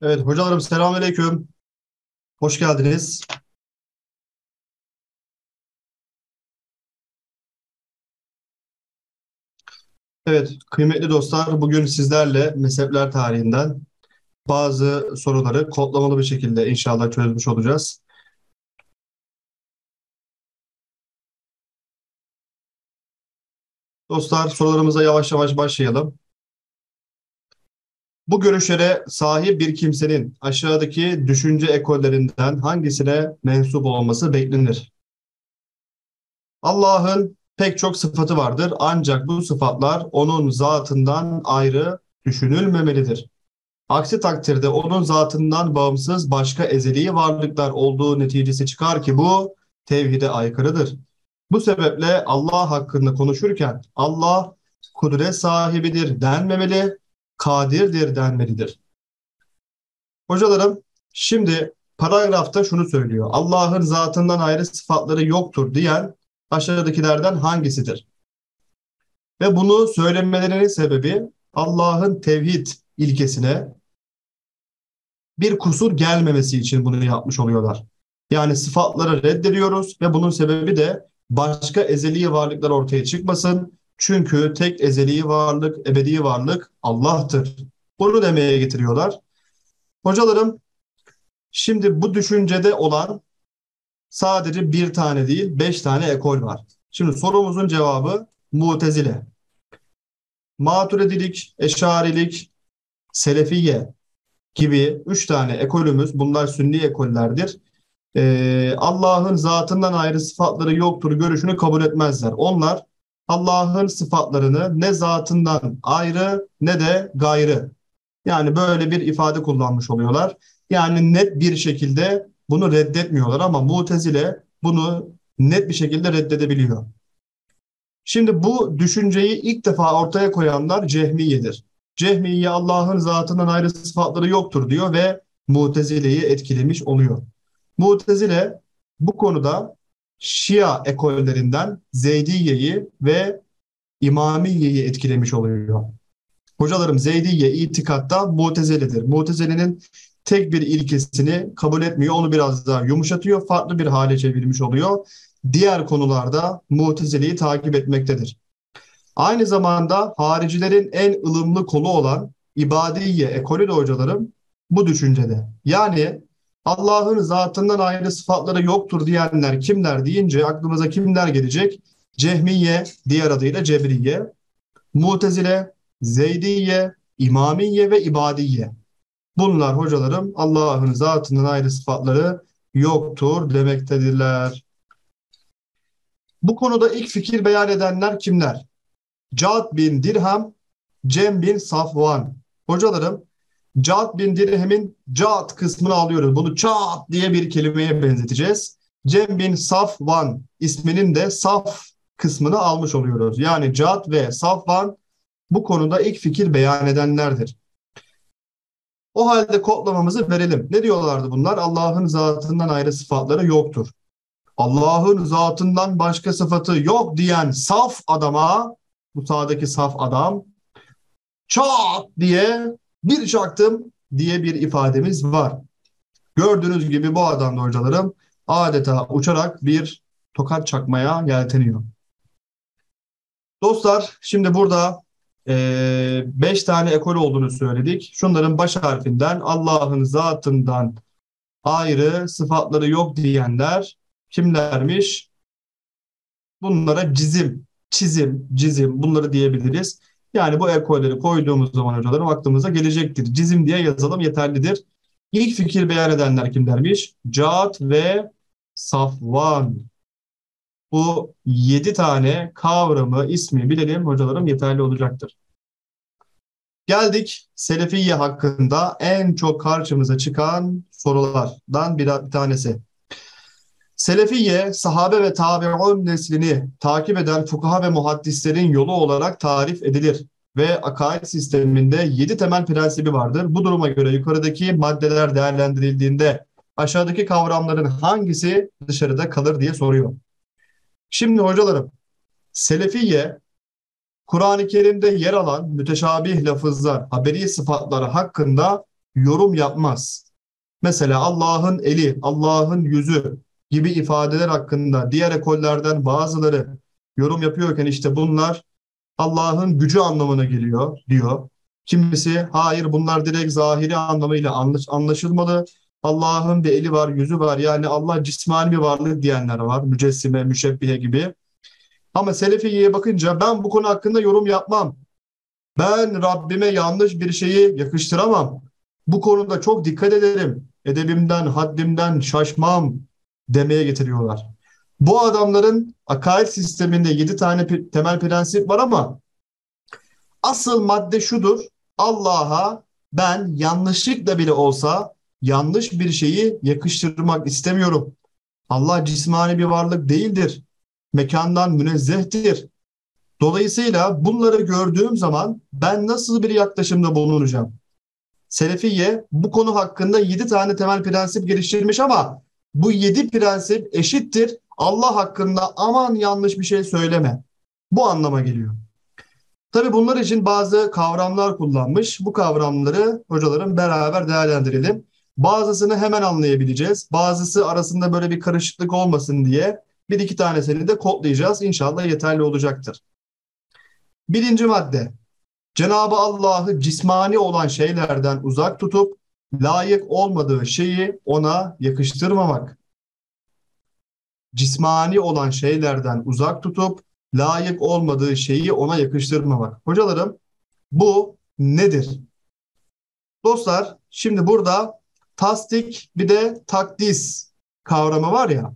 Evet hocalarım, selamünaleyküm. Hoş geldiniz. Evet kıymetli dostlar, bugün sizlerle mezhepler tarihinden bazı soruları kodlamalı bir şekilde inşallah çözmüş olacağız. Dostlar, sorularımıza yavaş yavaş başlayalım. Bu görüşlere sahip bir kimsenin aşağıdaki düşünce ekollerinden hangisine mensup olması beklenir? Allah'ın pek çok sıfatı vardır, ancak bu sıfatlar onun zatından ayrı düşünülmemelidir. Aksi takdirde onun zatından bağımsız başka ezeli varlıklar olduğu neticesi çıkar ki bu tevhide aykırıdır. Bu sebeple Allah hakkında konuşurken Allah kudret sahibidir denmemeli, kadirdir denmelidir. Hocalarım, şimdi paragrafta şunu söylüyor: Allah'ın zatından ayrı sıfatları yoktur diyen aşağıdakilerden hangisidir? Ve bunu söylemelerinin sebebi Allah'ın tevhid ilkesine bir kusur gelmemesi için bunu yapmış oluyorlar. Yani sıfatları reddediyoruz ve bunun sebebi de başka ezeli varlıklar ortaya çıkmasın. Çünkü tek ezeli varlık, ebedi varlık Allah'tır. Bunu demeye getiriyorlar. Hocalarım, şimdi bu düşüncede olan sadece bir tane değil, beş tane ekol var. Şimdi sorumuzun cevabı Mutezile, Maturidilik, Eşarilik, Selefiye gibi üç tane ekolümüz. Bunlar sünni ekollerdir. Allah'ın zatından ayrı sıfatları yoktur görüşünü kabul etmezler. Onlar Allah'ın sıfatlarını ne zatından ayrı ne de gayrı, yani böyle bir ifade kullanmış oluyorlar. Yani net bir şekilde bunu reddetmiyorlar ama Mutezile bunu net bir şekilde reddedebiliyor. Şimdi bu düşünceyi ilk defa ortaya koyanlar Cehmiye'dir. Cehmiye Allah'ın zatından ayrı sıfatları yoktur diyor ve Mutezile'yi etkilemiş oluyor. Mutezile bu konuda Şia ekollerinden Zeydiye'yi ve İmamiye'yi etkilemiş oluyor. Hocalarım, Zeydiye itikatta Mutezile'dir. Mutezile'nin tek bir ilkesini kabul etmiyor, onu biraz daha yumuşatıyor, farklı bir hale çevirmiş oluyor. Diğer konularda Mutezile'yi takip etmektedir. Aynı zamanda haricilerin en ılımlı kolu olan İbadiye ekolü de hocalarım bu düşüncede. Yani Allah'ın zatından ayrı sıfatları yoktur diyenler kimler deyince aklımıza kimler gelecek? Cehmiye, diğer adıyla Cebriye, Mutezile, Zeydiye, İmamiye ve İbadiye. Bunlar hocalarım Allah'ın zatından ayrı sıfatları yoktur demektedirler. Bu konuda ilk fikir beyan edenler kimler? Cad bin Dirhem, Cem bin Safvan. Hocalarım, Cad bin Dirhem'in Cad kısmını alıyoruz. Bunu Çat diye bir kelimeye benzeteceğiz. Cem bin Safvan isminin de Saf kısmını almış oluyoruz. Yani Cad ve Safvan bu konuda ilk fikir beyan edenlerdir. O halde kodlamamızı verelim. Ne diyorlardı bunlar? Allah'ın zatından ayrı sıfatları yoktur. Allah'ın zatından başka sıfatı yok diyen saf adama, bu sağdaki saf adam, çat diye bir çaktım diye bir ifademiz var. Gördüğünüz gibi bu adam da hocalarım adeta uçarak bir tokat çakmaya yelteniyor. Dostlar, şimdi burada beş tane ekol olduğunu söyledik. Şunların baş harfinden Allah'ın zatından ayrı sıfatları yok diyenler kimlermiş? Bunlara cizim, çizim, cizim bunları diyebiliriz. Yani bu ekolleri koyduğumuz zaman hocalarım aklımıza gelecektir. Cizim diye yazalım, yeterlidir. İlk fikir beyan edenler kimlermiş? Caat ve Safvan. Bu yedi tane kavramı, ismi bilelim hocalarım, yeterli olacaktır. Geldik Selefiye hakkında en çok karşımıza çıkan sorulardan bir tanesi. Selefiye, sahabe ve tabi'un neslini takip eden fukaha ve muhaddislerin yolu olarak tarif edilir ve akaid sisteminde 7 temel prensibi vardır. Bu duruma göre yukarıdaki maddeler değerlendirildiğinde aşağıdaki kavramların hangisi dışarıda kalır diye soruyor. Şimdi hocalarım, Selefiye, Kur'an-ı Kerim'de yer alan müteşabih lafızlar, haberi sıfatları hakkında yorum yapmaz. Mesela Allah'ın eli, Allah'ın yüzü gibi ifadeler hakkında diğer ekollerden bazıları yorum yapıyorken işte bunlar Allah'ın gücü anlamına geliyor diyor. Kimisi hayır bunlar direkt zahiri anlamıyla anlaşılmalı. Allah'ın bir eli var, yüzü var. Yani Allah cismani bir varlık diyenler var. Mücessime, müşebbihe gibi. Ama Selefiye'ye bakınca ben bu konu hakkında yorum yapmam. Ben Rabbime yanlış bir şeyi yakıştıramam. Bu konuda çok dikkat ederim. Edebimden, haddimden şaşmam demeye getiriyorlar. Bu adamların akaid sisteminde 7 tane temel prensip var ama asıl madde şudur. Allah'a ben yanlışlıkla bile olsa yanlış bir şeyi yakıştırmak istemiyorum. Allah cismani bir varlık değildir. Mekandan münezzehtir. Dolayısıyla bunları gördüğüm zaman ben nasıl bir yaklaşımda bulunacağım? Selefiye bu konu hakkında 7 tane temel prensip geliştirmiş ama bu 7 prensip eşittir. Allah hakkında aman yanlış bir şey söyleme. Bu anlama geliyor. Tabii bunlar için bazı kavramlar kullanmış. Bu kavramları hocalarım beraber değerlendirelim. Bazısını hemen anlayabileceğiz. Bazısı arasında böyle bir karışıklık olmasın diye bir iki tanesini de kodlayacağız. İnşallah yeterli olacaktır. Birinci madde. Cenab-ı Allah'ı cismani olan şeylerden uzak tutup layık olmadığı şeyi ona yakıştırmamak. Cismani olan şeylerden uzak tutup layık olmadığı şeyi ona yakıştırmamak. Hocalarım bu nedir? Dostlar şimdi burada tasdik bir de takdis kavramı var ya.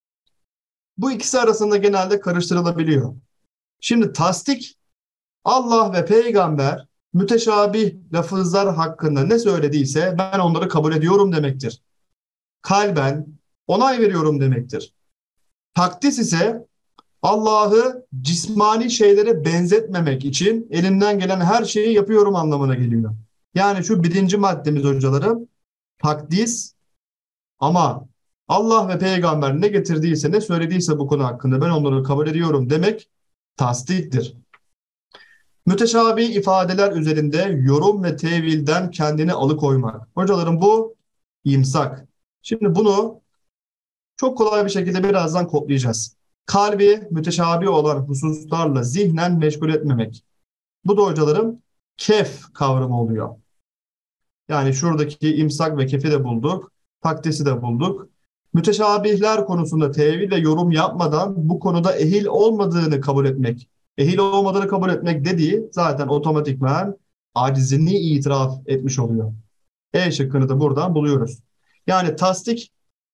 Bu ikisi arasında genelde karıştırılabiliyor. Şimdi tasdik Allah ve peygamber müteşabih lafızlar hakkında ne söylediyse ben onları kabul ediyorum demektir. Kalben onay veriyorum demektir. Takdis ise Allah'ı cismani şeylere benzetmemek için elimden gelen her şeyi yapıyorum anlamına geliyor. Yani şu birinci maddemiz hocalarım takdis ama Allah ve peygamber ne getirdiyse ne söylediyse bu konu hakkında ben onları kabul ediyorum demek tasdiktir. Müteşabih ifadeler üzerinde yorum ve tevilden kendini alıkoymak. Hocalarım bu imsak. Şimdi bunu çok kolay bir şekilde birazdan kodlayacağız. Kalbi müteşabih olan hususlarla zihnen meşgul etmemek. Bu da hocalarım kef kavramı oluyor. Yani şuradaki imsak ve kefi de bulduk. Takdisi de bulduk. Müteşabihler konusunda tevil ve yorum yapmadan bu konuda ehil olmadığını kabul etmek. Ehil olmadığını kabul etmek dediği zaten otomatikman acizini itiraf etmiş oluyor. E şıkkını da buradan buluyoruz. Yani tasdik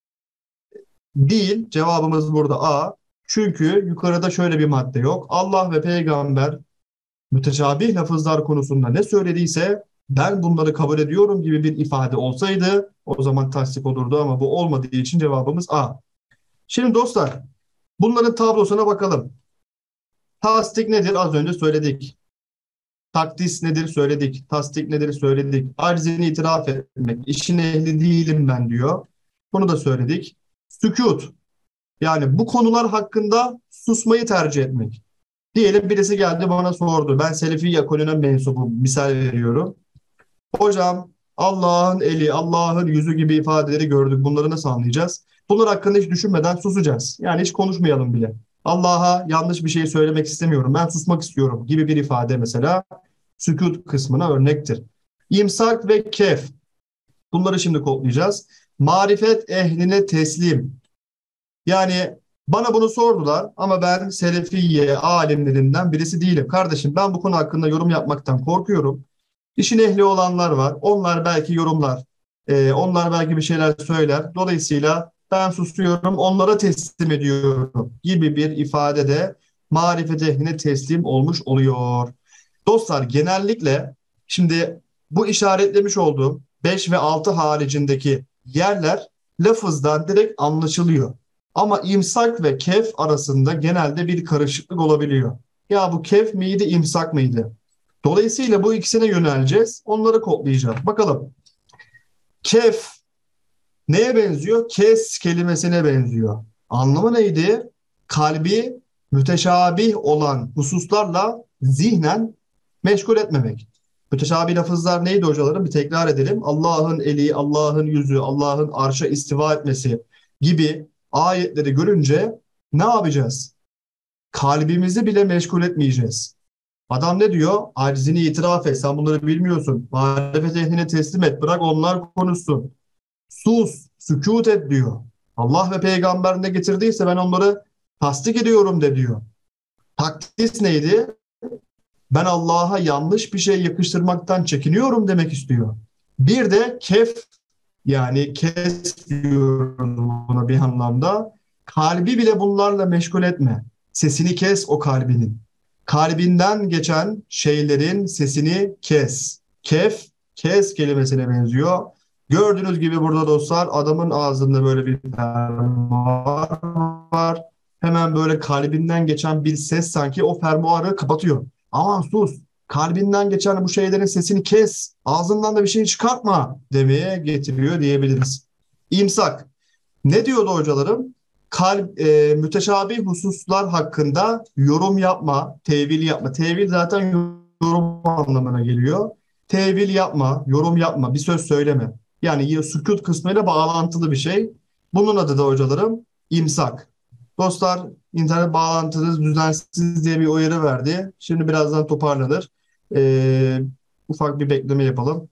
değil, cevabımız burada A. Çünkü yukarıda şöyle bir madde yok. Allah ve peygamber müteşabih lafızlar konusunda ne söylediyse ben bunları kabul ediyorum gibi bir ifade olsaydı o zaman tasdik olurdu ama bu olmadığı için cevabımız A. Şimdi dostlar bunların tablosuna bakalım. Tasdik nedir? Az önce söyledik. Takdis nedir? Söyledik. Tasdik nedir? Söyledik. Aczini itiraf etmek. İşin ehli değilim ben diyor. Bunu da söyledik. Sükut. Yani bu konular hakkında susmayı tercih etmek. Diyelim birisi geldi bana sordu. Ben Selefi ekolüne mensubum. Misal veriyorum. Hocam Allah'ın eli, Allah'ın yüzü gibi ifadeleri gördük. Bunları nasıl anlayacağız? Bunlar hakkında hiç düşünmeden susacağız. Yani hiç konuşmayalım bile. Allah'a yanlış bir şey söylemek istemiyorum. Ben susmak istiyorum gibi bir ifade mesela sükut kısmına örnektir. İmsak ve kef. Bunları şimdi kodlayacağız. Marifet ehline teslim. Yani bana bunu sordular ama ben Selefiye alimlerinden birisi değilim. Kardeşim ben bu konu hakkında yorum yapmaktan korkuyorum. İşin ehli olanlar var. Onlar belki yorumlar. Onlar belki bir şeyler söyler. Dolayısıyla ben susuyorum, onlara teslim ediyorum gibi bir ifade de marifet ehline teslim olmuş oluyor. Dostlar genellikle şimdi bu işaretlemiş olduğum 5 ve 6 haricindeki yerler lafızdan direkt anlaşılıyor. Ama imsak ve kef arasında genelde bir karışıklık olabiliyor. Ya bu kef miydi, imsak mıydı? Dolayısıyla bu ikisine yöneleceğiz. Onları kodlayacağız. Bakalım. Kef neye benziyor? Kes kelimesine benziyor. Anlamı neydi? Kalbi müteşabih olan hususlarla zihnen meşgul etmemek. Müteşabih lafızlar neydi hocalarım? Bir tekrar edelim. Allah'ın eli, Allah'ın yüzü, Allah'ın arşa istiva etmesi gibi ayetleri görünce ne yapacağız? Kalbimizi bile meşgul etmeyeceğiz. Adam ne diyor? Acizini itiraf et. Sen bunları bilmiyorsun. Marifet ehline teslim et. Bırak onlar konuşsun. Sus, sükut et diyor. Allah ve peygamber ne getirdiyse ben onları tasdik ediyorum de diyor. Takdis neydi? Ben Allah'a yanlış bir şey yakıştırmaktan çekiniyorum demek istiyor. Bir de kef, yani kes diyoruz buna bir anlamda. Kalbi bile bunlarla meşgul etme. Sesini kes o kalbinin. Kalbinden geçen şeylerin sesini kes. Kef, kes kelimesine benziyor. Gördüğünüz gibi burada dostlar adamın ağzında böyle bir fermuar var. Hemen böyle kalbinden geçen bir ses sanki o fermuarı kapatıyor. Aman sus, kalbinden geçen bu şeylerin sesini kes, ağzından da bir şey çıkartma demeye getiriyor diyebiliriz. İmsak. Ne diyordu hocalarım? Müteşabih hususlar hakkında yorum yapma, tevil yapma. Tevil zaten yorum anlamına geliyor. Tevil yapma, yorum yapma, bir söz söyleme. Yani sükut kısmıyla bağlantılı bir şey. Bunun adı da hocalarım imsak. Dostlar, internet bağlantınız düzensiz diye bir uyarı verdi. Şimdi birazdan toparlanır. Ee, ufak bir bekleme yapalım.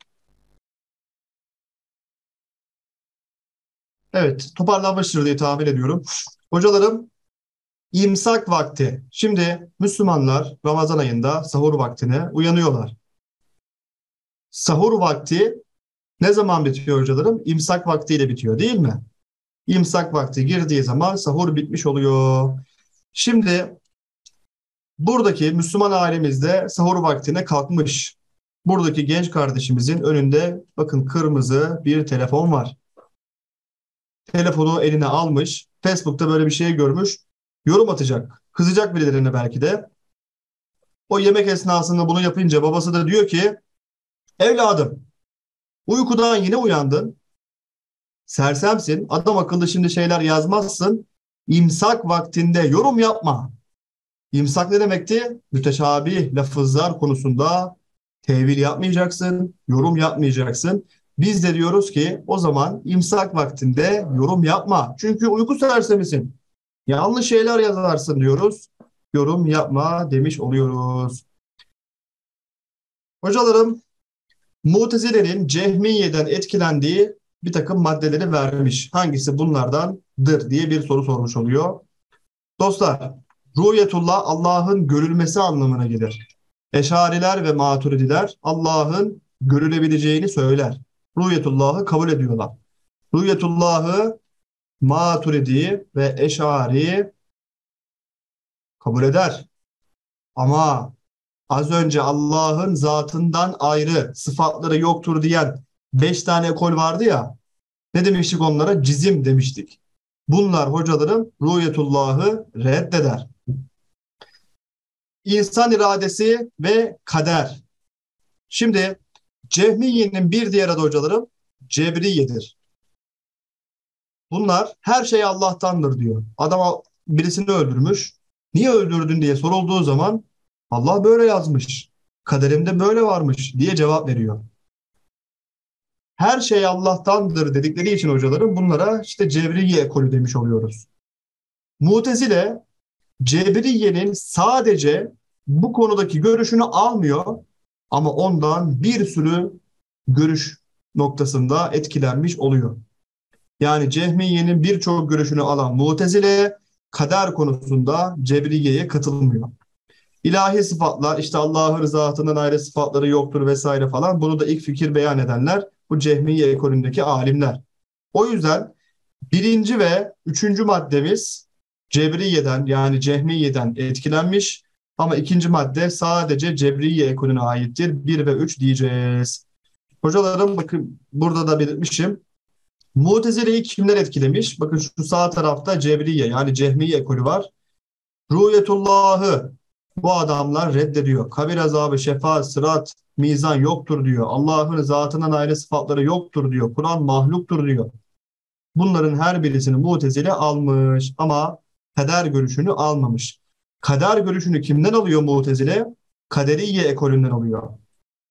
Evet, toparlanmıştır diye tahmin ediyorum. Hocalarım, İmsak vakti. Şimdi Müslümanlar Ramazan ayında sahur vaktine uyanıyorlar. Sahur vakti ne zaman bitiyor hocalarım? İmsak vaktiyle bitiyor değil mi? İmsak vakti girdiği zaman sahur bitmiş oluyor. Şimdi buradaki Müslüman ailemizde sahur vaktine kalkmış. Buradaki genç kardeşimizin önünde bakın kırmızı bir telefon var. Telefonu eline almış. Facebook'ta böyle bir şey görmüş. Yorum atacak. Kızacak birilerine belki de. O yemek esnasında bunu yapınca babası da diyor ki evladım uykudan yine uyandın. Sersemsin. Adam akıllı şimdi şeyler yazmazsın. İmsak vaktinde yorum yapma. İmsak ne demekti? Müteşabih lafızlar konusunda tevil yapmayacaksın, yorum yapmayacaksın. Biz de diyoruz ki o zaman imsak vaktinde yorum yapma. Çünkü uyku sersemisin. Yanlış şeyler yazarsın diyoruz. Yorum yapma demiş oluyoruz. Hocalarım, Mutezile'nin Cehmiye'den etkilendiği bir takım maddeleri vermiş. Hangisi bunlardandır diye bir soru sormuş oluyor. Dostlar, ruhiyetullah Allah'ın görülmesi anlamına gelir. Eşariler ve maturidiler Allah'ın görülebileceğini söyler. Ruhiyetullah'ı kabul ediyorlar. Ruhiyetullah'ı maturidi ve eşari kabul eder. Ama az önce Allah'ın zatından ayrı sıfatları yoktur diyen 5 tane ekol vardı ya. Ne demiştik onlara? Cizim demiştik. Bunlar hocalarım ruhiyetullahı reddeder. İnsan iradesi ve kader. Şimdi Cehmiye'nin bir diğer adı hocalarım Cebriye'dir. Bunlar her şey Allah'tandır diyor. Adam birisini öldürmüş. Niye öldürdün diye sorulduğu zaman Allah böyle yazmış. Kaderimde böyle varmış diye cevap veriyor. Her şey Allah'tandır dedikleri için hocalarım bunlara işte Cebriye ekolü demiş oluyoruz. Mutezile Cebriye'nin sadece bu konudaki görüşünü almıyor ama ondan bir sürü görüş noktasında etkilenmiş oluyor. Yani Cehmiye'nin birçok görüşünü alan Mutezile kader konusunda Cebriye'ye katılmıyor. İlahi sıfatlar işte Allah'ın zatından ayrı sıfatları yoktur vesaire falan bunu da ilk fikir beyan edenler bu Cehmiye ekolündeki alimler. O yüzden birinci ve üçüncü maddemiz Cebriye'den yani Cehmiye'den etkilenmiş ama ikinci madde sadece Cebriye ekolüne aittir. Bir ve üç diyeceğiz. Hocalarım bakın burada da belirtmişim. Mutezile'yi kimler etkilemiş? Bakın şu sağ tarafta Cebriye yani Cehmiye ekolü var. Ruhiyetullah'ı bu adamlar reddediyor. Kabir azabı, şefaat, sırat, mizan yoktur diyor. Allah'ın zatından ayrı sıfatları yoktur diyor. Kur'an mahluktur diyor. Bunların her birisini Mutezile almış ama kader görüşünü almamış. Kader görüşünü kimden alıyor Mutezile? Kaderiye ekolünden alıyor.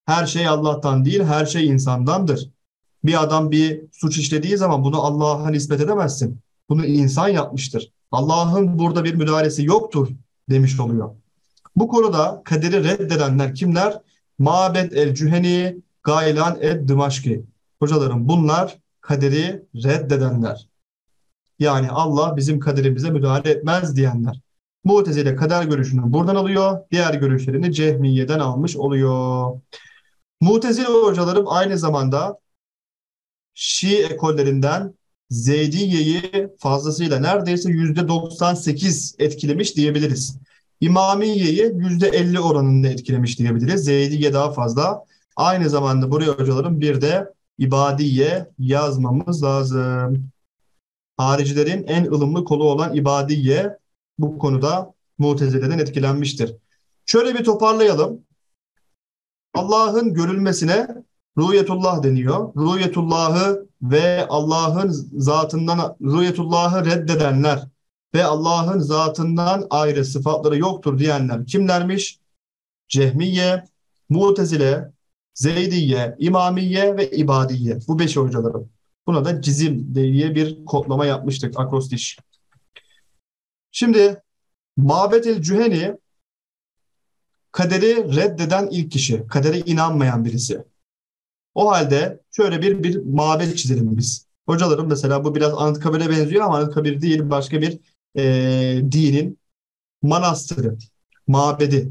Her şey Allah'tan değil, her şey insandandır. Bir adam bir suç işlediği zaman bunu Allah'a nispet edemezsin. Bunu insan yapmıştır. Allah'ın burada bir müdahalesi yoktur demiş oluyor. Bu konuda kaderi reddedenler kimler? Mabed el-Cüheni, Gaylan el-Dımaşki. Hocalarım bunlar kaderi reddedenler. Yani Allah bizim kaderimize müdahale etmez diyenler. Mu'tezile kader görüşünü buradan alıyor. Diğer görüşlerini Cehmiye'den almış oluyor. Mu'tezile hocalarım aynı zamanda Şii ekollerinden Zeydiye'yi fazlasıyla neredeyse %98 etkilemiş diyebiliriz. İmamiye'yi %50 oranında etkilemiş diyebiliriz. Zeydiye daha fazla. Aynı zamanda buraya hocalarım bir de İbadiye yazmamız lazım. Haricilerin en ılımlı kolu olan İbadiye bu konuda Mutezile'den etkilenmiştir. Şöyle bir toparlayalım. Allah'ın görülmesine rüyetullah deniyor. Rüyetullah'ı ve Allah'ın zatından rüyetullah'ı reddedenler ve Allah'ın zatından ayrı sıfatları yoktur diyenler kimlermiş? Cehmiye, Mutezile, Zeydiye, İmamiye ve İbadiye. Bu beş hocalarım. Buna da cizim diye bir kodlama yapmıştık akrostiş. Şimdi Mabed Cüheni kaderi reddeden ilk kişi, kadere inanmayan birisi. O halde şöyle bir mabet çizelim biz. Hocalarım mesela bu biraz Anıtkabir'e benziyor ama Anıtkabir değil başka bir dinin manastırı, mabedi.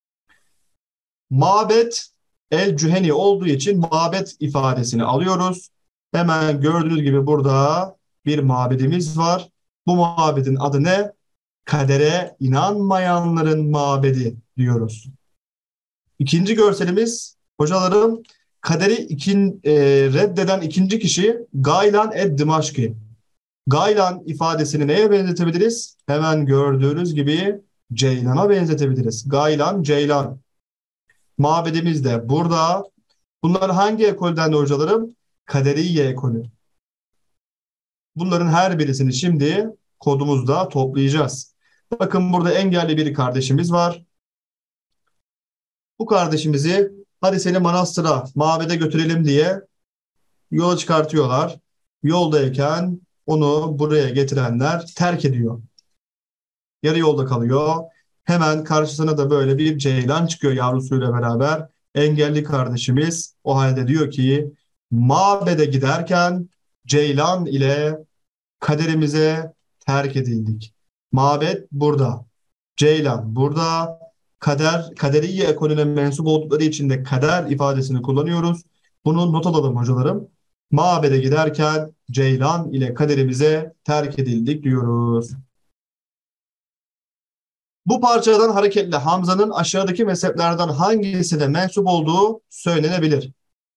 Mabet el cüheni olduğu için mabet ifadesini alıyoruz. Hemen gördüğünüz gibi burada bir mabedimiz var. Bu mabedin adı ne? Kadere inanmayanların mabedi diyoruz. İkinci görselimiz hocalarım kaderi reddeden ikinci kişi Gaylan ed-Dimaşki. Gaylan ifadesini neye benzetebiliriz? Hemen gördüğünüz gibi Ceylan'a benzetebiliriz. Gaylan, Ceylan. Mabedimiz de burada. Bunlar hangi ekolden de hocalarım? Kaderiye ekolü. Bunların her birisini şimdi kodumuzda toplayacağız. Bakın burada engelli bir kardeşimiz var. Bu kardeşimizi hadi seni manastıra, mabede götürelim diye yola çıkartıyorlar. Yoldayken onu buraya getirenler terk ediyor. Yarı yolda kalıyor. Hemen karşısına da böyle bir ceylan çıkıyor yavrusuyla beraber. Engelli kardeşimiz o halde diyor ki mabede giderken ceylan ile kaderimize terk edildik. Mabet burada. Ceylan burada. Kaderiye ekolüne mensup oldukları için de kader ifadesini kullanıyoruz. Bunu not alalım hocalarım. Mabede giderken Ceylan ile kaderimize terk edildik diyoruz. Bu parçadan hareketle Hamza'nın aşağıdaki mezheplerden hangisine mensup olduğu söylenebilir.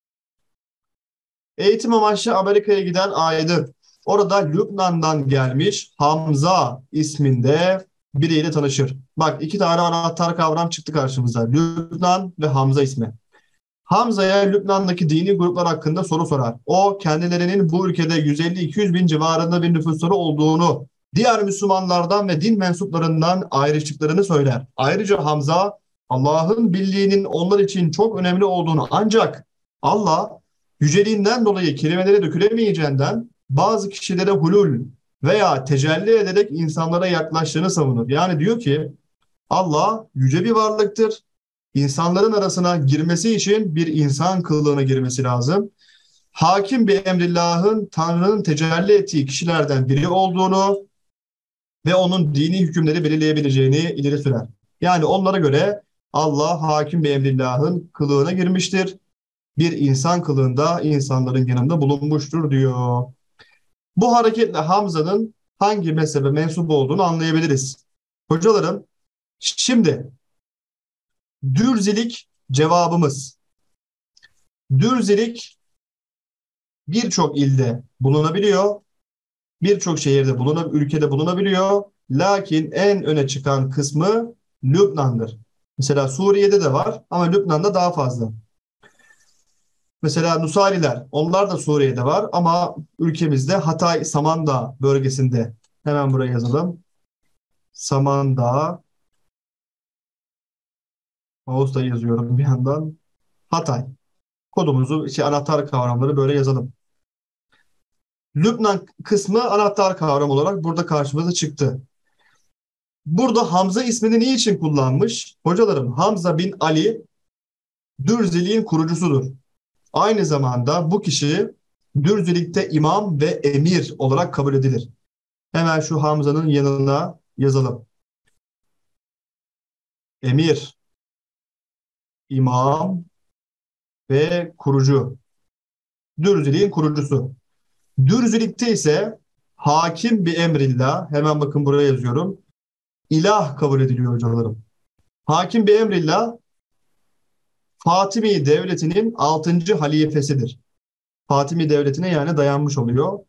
Eğitim amaçlı Amerika'ya giden aydın. Orada Lübnan'dan gelmiş Hamza isminde biriyle tanışır. Bak iki tane anahtar kavram çıktı karşımıza. Lübnan ve Hamza ismi. Hamza'ya Lübnan'daki dini gruplar hakkında soru sorar. O kendilerinin bu ülkede 150-200 bin civarında bir nüfusları olduğunu, diğer Müslümanlardan ve din mensuplarından ayrıştıklarını söyler. Ayrıca Hamza Allah'ın birliğinin onlar için çok önemli olduğunu ancak Allah yüceliğinden dolayı kelimelere dökülemeyeceğinden bazı kişilere hulul veya tecelli ederek insanlara yaklaştığını savunur. Yani diyor ki Allah yüce bir varlıktır. İnsanların arasına girmesi için bir insan kılığına girmesi lazım. Hakim bir emrillahın Tanrı'nın tecelli ettiği kişilerden biri olduğunu ve onun dini hükümleri belirleyebileceğini ileri sürer. Yani onlara göre Allah hakim bir emrillahın kılığına girmiştir. Bir insan kılığında insanların yanında bulunmuştur diyor. Bu hareketle Hamza'nın hangi mezhebe mensup olduğunu anlayabiliriz. Hocalarım, şimdi Dürzilik cevabımız. Dürzilik birçok ilde bulunabiliyor, birçok şehirde ülkede bulunabiliyor. Lakin en öne çıkan kısmı Lübnan'dır. Mesela Suriye'de de var ama Lübnan'da daha fazla. Mesela Nusayriler, onlar da Suriye'de var ama ülkemizde Hatay, Samandağ bölgesinde. Hemen buraya yazalım. Samandağ, Ağustos'ta yazıyorum bir yandan. Hatay. Kodumuzu, anahtar kavramları böyle yazalım. Lübnan kısmı anahtar kavram olarak burada karşımıza çıktı. Burada Hamza ismini niçin kullanmış? Hocalarım, Hamza bin Ali Dürziliğin kurucusudur. Aynı zamanda bu kişi Dürzilik'te imam ve emir olarak kabul edilir. Hemen şu Hamza'nın yanına yazalım. Emir, imam ve kurucu. Dürziliğin kurucusu. Dürzilik'te ise hakim bir emrillah. Hemen bakın buraya yazıyorum. İlah kabul ediliyor hocalarım. Hakim bir emrillah Fatimi Devleti'nin 6. halifesidir. Fatimi Devleti'ne yani dayanmış oluyor.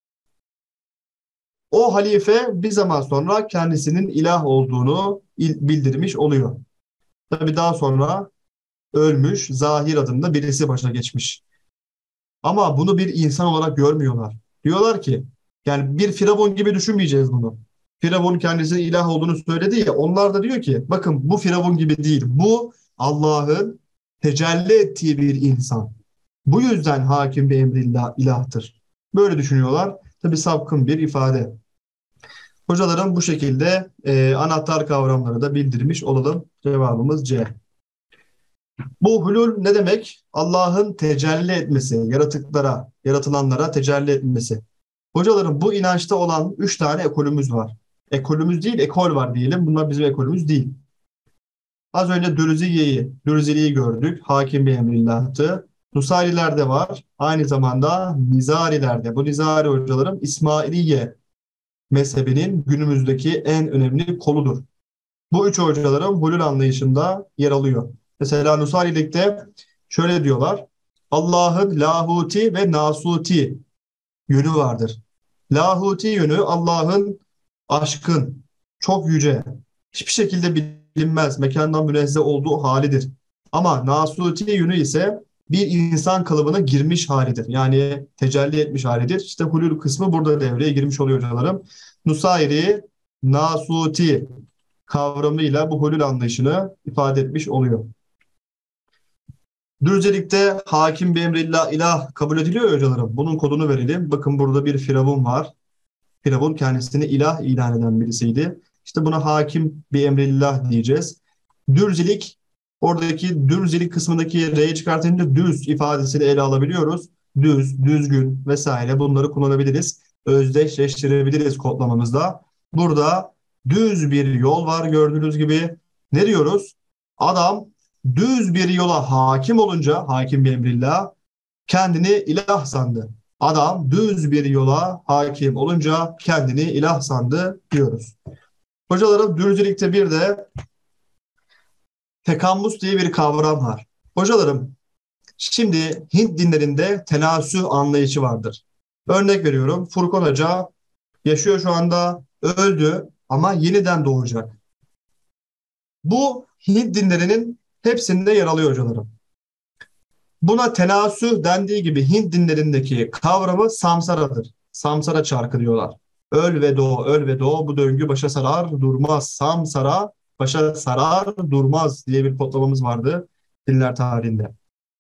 O halife bir zaman sonra kendisinin ilah olduğunu bildirmiş oluyor. Tabii daha sonra ölmüş, Zahir adında birisi başa geçmiş. Ama bunu bir insan olarak görmüyorlar. Diyorlar ki, yani bir Firavun gibi düşünmeyeceğiz bunu. Firavun kendisine ilah olduğunu söyledi ya, onlar da diyor ki, bakın bu Firavun gibi değil. Bu Allah'ın tecelli ettiği bir insan. Bu yüzden hakim bir emrillah ilahtır. Böyle düşünüyorlar. Tabii sapkın bir ifade. Hocalarım bu şekilde anahtar kavramları da bildirmiş olalım. Cevabımız C. Bu hulul ne demek? Allah'ın tecelli etmesi, yaratıklara, yaratılanlara tecelli etmesi. Hocalarım bu inançta olan 3 tane ekolümüz var. Ekolümüz değil, ekol var diyelim. Bunlar bizim ekolümüz değil. Az önce Dürziye'yi gördük. Hakim bir emrillahtı. Nusayriler de var. Aynı zamanda Nizariler de. Bu Nizari hocalarım İsmailiye mezhebinin günümüzdeki en önemli koludur. Bu üç hocalarım hulul anlayışında yer alıyor. Mesela Nusayrilikte şöyle diyorlar. Allah'ın lahuti ve nasuti yönü vardır. Lahuti yönü Allah'ın aşkın, çok yüce, hiçbir şekilde bilinmez, mekandan münezzeh olduğu halidir. Ama nasuti yönü ise bir insan kalıbına girmiş halidir. Yani tecelli etmiş halidir. İşte hulul kısmı burada devreye girmiş oluyor hocalarım. Nusayri, nasuti kavramıyla bu hulul anlayışını ifade etmiş oluyor. Dürcelikte hakim bir emrillah ilah kabul ediliyor ya hocalarım. Bunun kodunu verelim. Bakın burada bir firavun var. Firavun kendisini ilah ilan eden birisiydi. İşte buna hakim bir emrillah diyeceğiz. Dürzilik, oradaki dürzilik kısmındaki R'yi çıkartınca düz ifadesini ele alabiliyoruz. Düz, düzgün vesaire bunları kullanabiliriz. Özdeşleştirebiliriz kodlamamızda. Burada düz bir yol var gördüğünüz gibi. Ne diyoruz? Adam düz bir yola hakim olunca, hakim bir emrillah, kendini ilah sandı. Adam düz bir yola hakim olunca kendini ilah sandı diyoruz. Hocalarım dürcülükte bir de tekammus diye bir kavram var. Hocalarım şimdi Hint dinlerinde tenasü anlayışı vardır. Örnek veriyorum Furkan Hoca yaşıyor şu anda öldü ama yeniden doğacak. Bu Hint dinlerinin hepsinde yer alıyor hocalarım. Buna tenasüh dendiği gibi Hint dinlerindeki kavramı samsaradır. Samsara çarkı diyorlar. Öl ve doğ, öl ve doğ, bu döngü başa sarar durmaz. Samsara başa sarar durmaz diye bir kodlamamız vardı dinler tarihinde.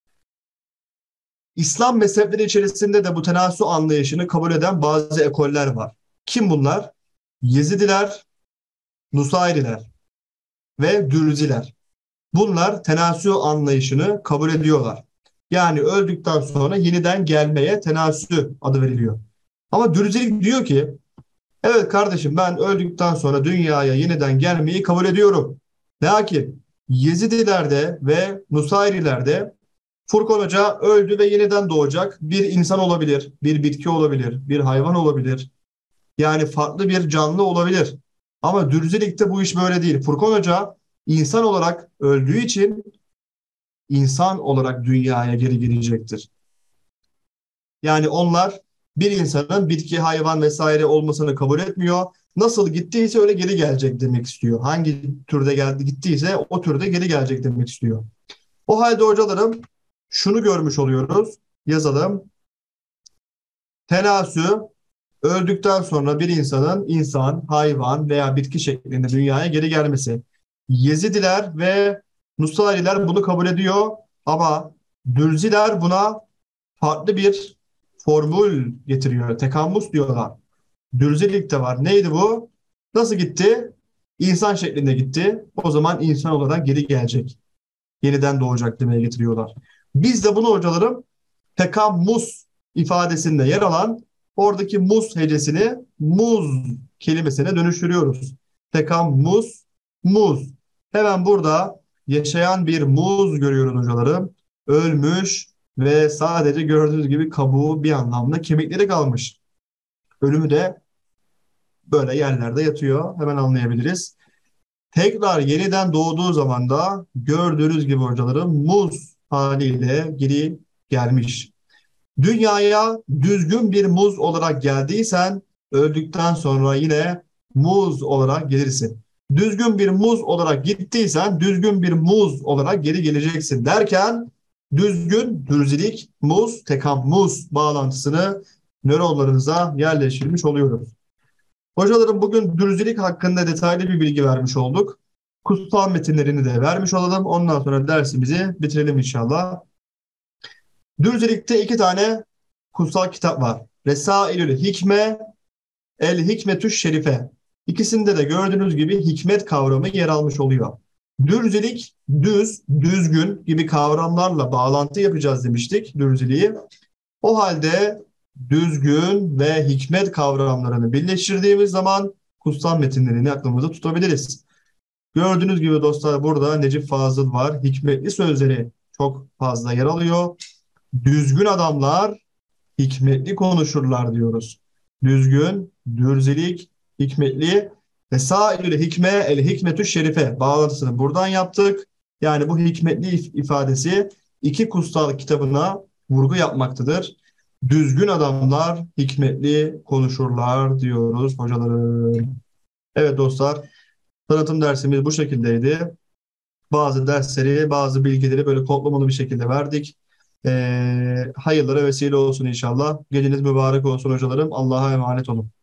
İslam mezhepleri içerisinde de bu tenasü anlayışını kabul eden bazı ekoller var. Kim bunlar? Yezidiler, Nusayriler ve Dürziler. Bunlar tenasü anlayışını kabul ediyorlar. Yani öldükten sonra yeniden gelmeye tenasü adı veriliyor. Ama Dürzilik diyor ki, evet kardeşim ben öldükten sonra dünyaya yeniden gelmeyi kabul ediyorum. Lakin Yezidilerde ve Nusayrilerde Furkan Hoca öldü ve yeniden doğacak. Bir insan olabilir, bir bitki olabilir, bir hayvan olabilir. Yani farklı bir canlı olabilir. Ama Dürzilik'te bu iş böyle değil. Furkan Hoca insan olarak öldüğü için insan olarak dünyaya geri gelecektir. Yani onlar bir insanın bitki, hayvan vesaire olmasını kabul etmiyor. Nasıl gittiyse öyle geri gelecek demek istiyor. Hangi türde geldi gittiyse o türde geri gelecek demek istiyor. O halde hocalarım şunu görmüş oluyoruz. Yazalım. Tenasü öldükten sonra bir insanın insan, hayvan veya bitki şeklinde dünyaya geri gelmesi. Yezidiler ve Nusayriler bunu kabul ediyor. Ama Dürziler buna farklı bir formül getiriyor. Tekammus diyorlar. Dürzilik de var. Neydi bu? Nasıl gitti? İnsan şeklinde gitti. O zaman insan olarak geri gelecek. Yeniden doğacak demeye getiriyorlar. Biz de bunu hocalarım tekammus ifadesinde yer alan oradaki mus hecesini muz kelimesine dönüştürüyoruz. Tekammus, muz. Hemen burada yaşayan bir muz görüyoruz hocalarım. Ölmüş ve sadece gördüğünüz gibi kabuğu bir anlamda kemikleri kalmış. Ölümü de böyle yerlerde yatıyor. Hemen anlayabiliriz. Tekrar yeniden doğduğu zaman da gördüğünüz gibi hocalarım muz haliyle geri gelmiş. Dünyaya düzgün bir muz olarak geldiysen öldükten sonra yine muz olarak gelirsin. Düzgün bir muz olarak gittiysen düzgün bir muz olarak geri geleceksin derken düzgün, dürzilik, muz, muz bağlantısını nöronlarınıza yerleştirmiş oluyoruz. Hocalarım bugün dürzilik hakkında detaylı bir bilgi vermiş olduk. Kutsal metinlerini de vermiş olalım. Ondan sonra dersimizi bitirelim inşallah. Dürzilikte iki tane kutsal kitap var. Resailül Hikme, El Hikmetü Şerife. İkisinde de gördüğünüz gibi hikmet kavramı yer almış oluyor. Dürzilik, düz, düzgün gibi kavramlarla bağlantı yapacağız demiştik dürziliği. O halde düzgün ve hikmet kavramlarını birleştirdiğimiz zaman kutsal metinlerini aklımızda tutabiliriz. Gördüğünüz gibi dostlar burada Necip Fazıl var. Hikmetli sözleri çok fazla yer alıyor. Düzgün adamlar hikmetli konuşurlar diyoruz. Düzgün, dürzelik, hikmetli. Vesaire hikme el hikmetü şerife bağlantısını buradan yaptık. Yani bu hikmetli ifadesi iki kutsal kitabına vurgu yapmaktadır. Düzgün adamlar hikmetli konuşurlar diyoruz hocalarım. Evet dostlar, tanıtım dersimiz bu şekildeydi. Bazı dersleri, bazı bilgileri böyle toplamalı bir şekilde verdik. Hayırlara vesile olsun inşallah. Geceniz mübarek olsun hocalarım. Allah'a emanet olun.